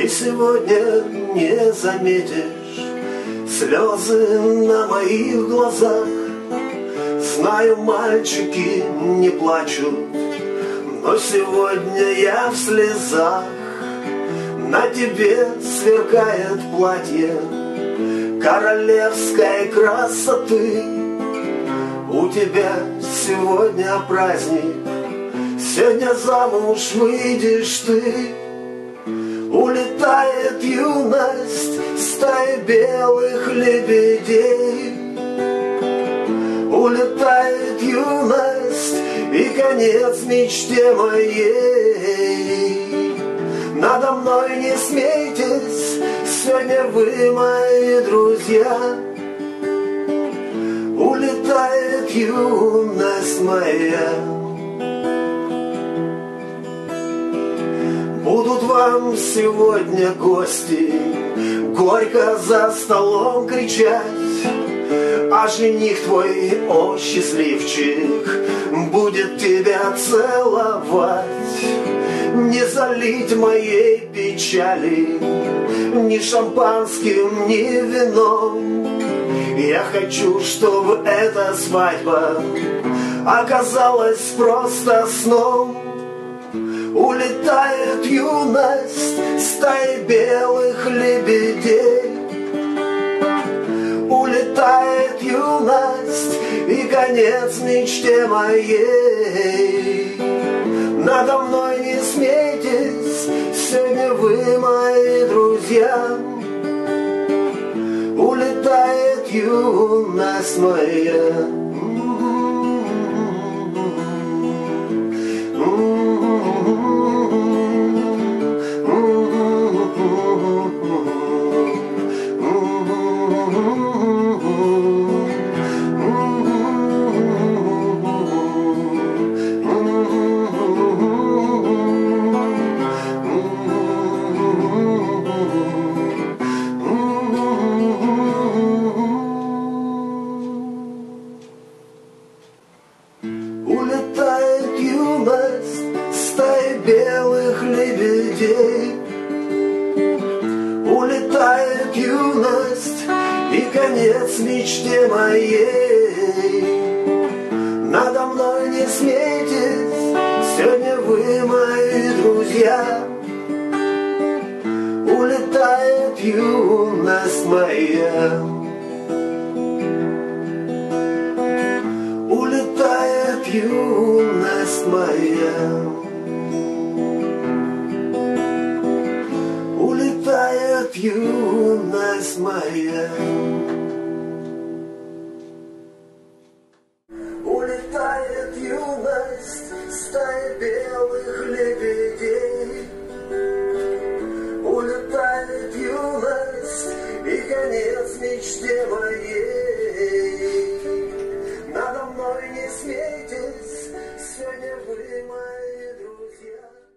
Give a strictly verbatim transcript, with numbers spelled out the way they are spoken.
сегодня не заметишь слезы на моих глазах. Знаю, мальчики не плачут, но сегодня я в слезах. На тебе сверкает платье королевской красоты. У тебя сегодня праздник, сегодня замуж выйдешь ты. Улетает юность стаи белых лебедей. Улетает юность и конец мечте моей. Надо мной не смейтесь, сегодня вы мои друзья. Улетает юность моя. Будут вам сегодня гости горько за столом кричать, а жених твой, о счастливчик, будет тебя целовать. Не залить моей печали ни шампанским, ни вином. Я хочу, чтобы эта свадьба оказалась просто сном. Улетает юность стаи белых лебедей. Улетает юность и конец мечте моей. Надо мной не смейтесь, сегодня вы мои друзья. Улетает юность моя. Улетает юность стаи белых лебедей. Улетает юность и конец мечте моей. Надо мной не смейтесь, сегодня вы мои друзья. Улетает юность моя. Улетает юность моя. Улетает юность моя. Улетает юность стаи белых лебедей. Улетает юность и конец мечте моей. Надо мной не смейтесь, сегодня вы мои друзья.